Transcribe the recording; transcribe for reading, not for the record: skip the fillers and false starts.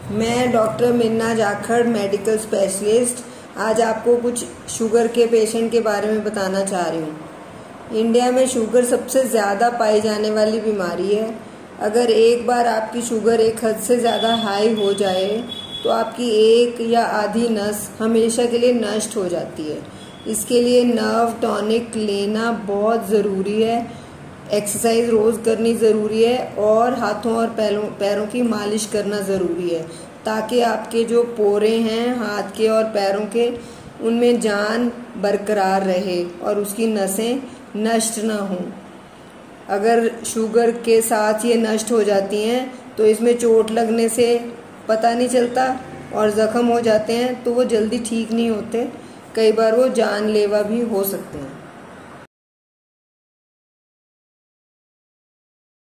मैं doctor Minna Jakhar, medical specialist, आज आपको कुछ शुगर के पेशेंट के बारे में बताना चाह रही हूँ। इंडिया में शुगर सबसे ज़्यादा पाई जाने वाली बीमारी है। अगर एक बार आपकी शुगर एक हद से ज़्यादा हाई हो जाए तो आपकी एक या आधी नस हमेशा के लिए नष्ट हो जाती है। इसके लिए नर्व टॉनिक लेना बहुत ज़रूरी है, एक्सरसाइज रोज़ करनी ज़रूरी है और हाथों और पैरों की मालिश करना ज़रूरी है, ताकि आपके जो पोरे हैं हाथ के और पैरों के, उनमें जान बरकरार रहे और उसकी नसें नष्ट ना हों। अगर शुगर के साथ ये नष्ट हो जाती हैं तो इसमें चोट लगने से पता नहीं चलता और ज़ख्म हो जाते हैं तो वो जल्दी ठीक नहीं होते, कई बार वो जानलेवा भी हो सकते हैं।